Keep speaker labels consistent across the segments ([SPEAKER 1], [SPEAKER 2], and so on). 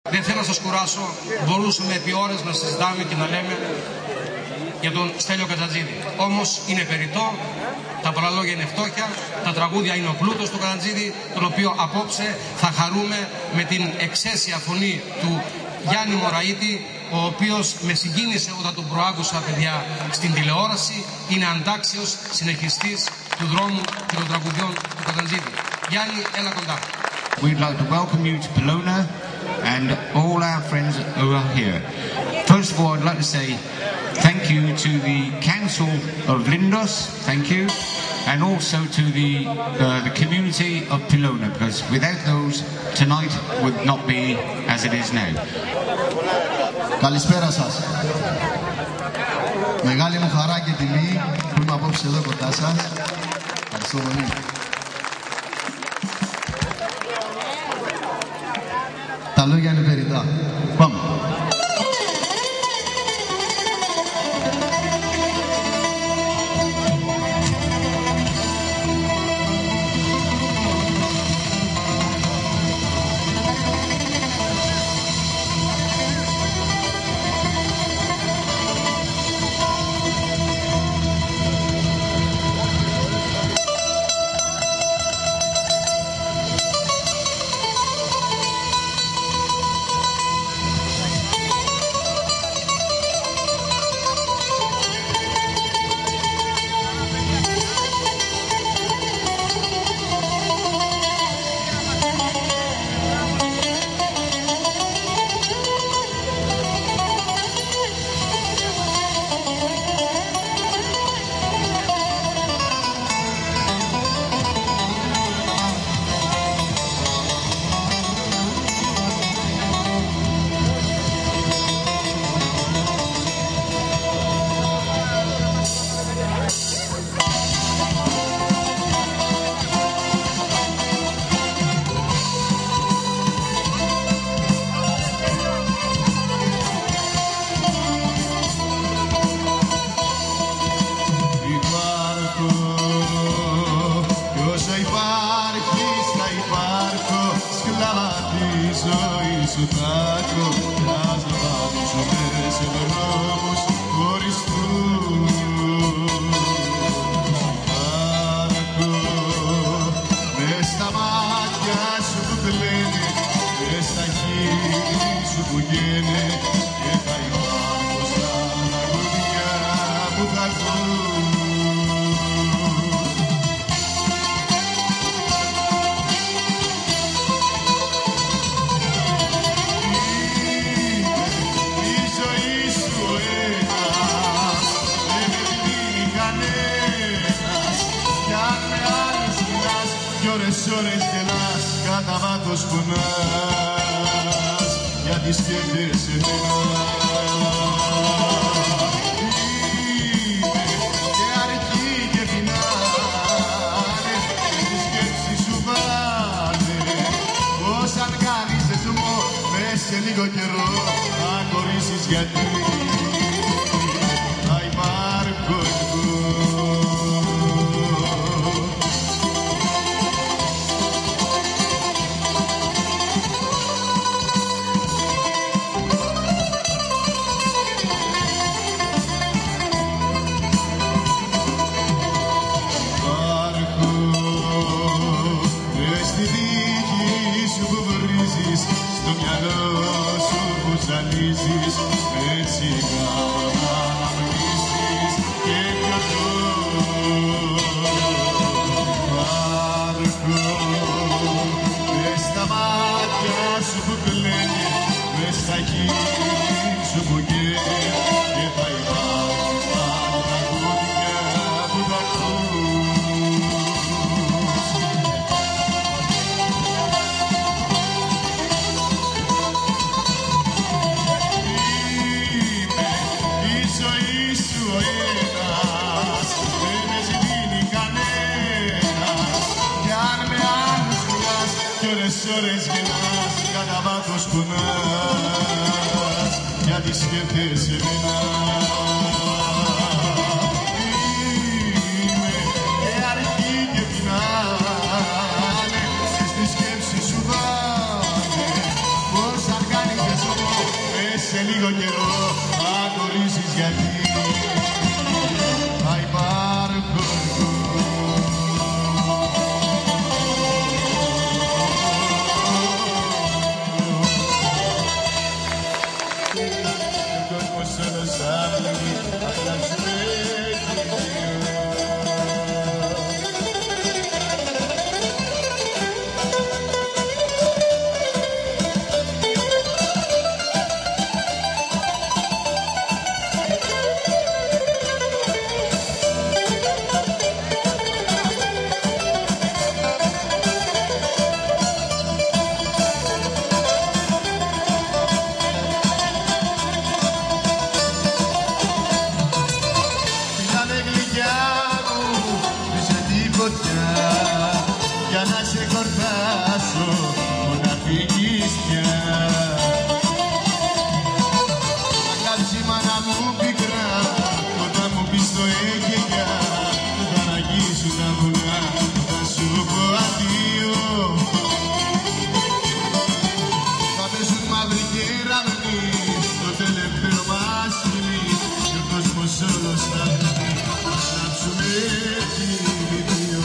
[SPEAKER 1] Δεν θέλω να σας κουράσω, μπορούσαμε επί ώρες να συζητάμε και να λέμε για τον Στέλιο Κατσατζίδη. Όμως είναι περιττό, τα πολλά λόγια είναι φτώχεια, τα τραγούδια είναι ο πλούτος του Κατσατζίδη, τον οποίο απόψε θα χαρούμε με την εξαίσια φωνή του Γιάννη Μωραΐτη, ο οποίος με συγκίνησε όταν τον προάκουσα, παιδιά, στην τηλεόραση. Είναι αντάξιος συνεχιστής του δρόμου και των τραγουδιών του Κατσατζίδη. Γιάννη, έλα κοντά.
[SPEAKER 2] We'd like to welcome you to Bellona and all our friends who are here. First of all, I'd like to say thank you to the Council of Lindos, thank you, and also to the community of Bellona, because without those, tonight would not be as it is now.
[SPEAKER 3] Καλησπέρα σας. Μεγάλη μου χαρά και τιμή που είμαι απόψε εδώ κοντά σας. Ευχαριστώ πολύ. Τα λόγια είναι περιττά. Πάμε.
[SPEAKER 4] Ώρες γελάς, κατά βάθος πονάς, γιατί σκέφτεσαι εμένα. Είμαι και αρκεί και πεινάνε, τη σκέψη σου πάνε, πως αν κάνεις δεσμό, μες σε λίγο καιρό, αν χωρίσεις γιατί, θα υπάρχω εγώ. Έτσι κάνω να αναμνήσεις και πιωτώ. Υπάρχω μες στα μάτια σου που κλαίνει, μες στα χείλη σου που καίει, και θα υπάρχουν στα τραγούδια που θα ακούς. Ώρες γελάς, κατά βάθος πονάς, γιατί σκέφτεσαι εμένα. Είμαι και αρκεί και πεινάνε, στη σκέψη σου βάνε, πως αν κάνεις λίγο καιρό αν χωρίσεις γιατί θα υπάρχω εγώ. Ο κόσμος όλος άφηγε απλά σου για να σε κορτάσω να φύγεις πια. Θα κάψει η μάνα μου πικρά όταν μου πεις το έγγεγια, θα αναγγίσουν τα βουνά, θα σου πω αδείο. Θα πέσουν μαύροι κεραμνοί στο τελευταίο μας φιλί και ο κόσμος όλος θα βγει να ψούμε κυνηγείο.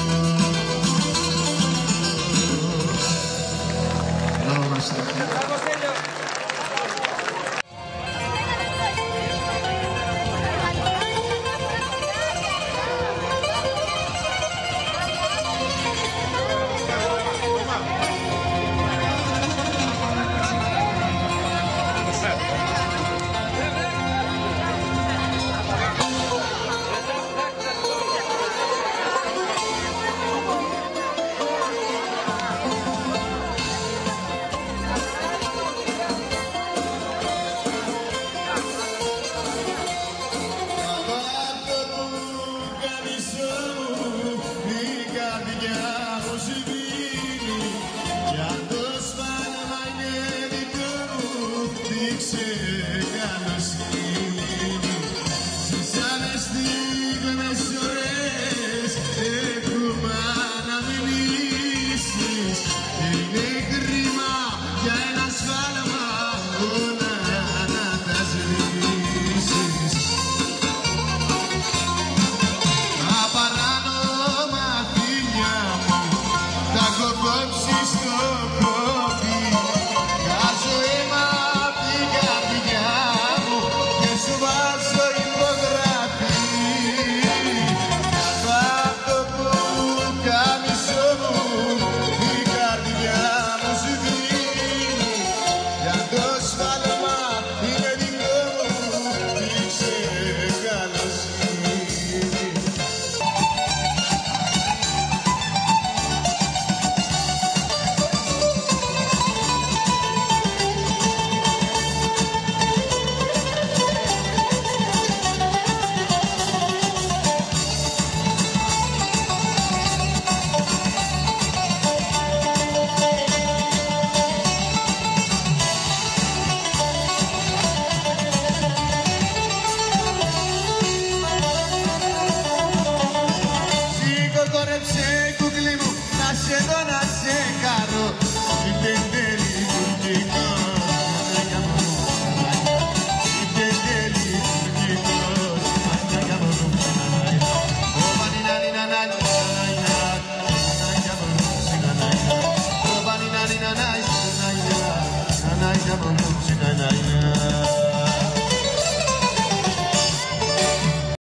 [SPEAKER 4] Nice,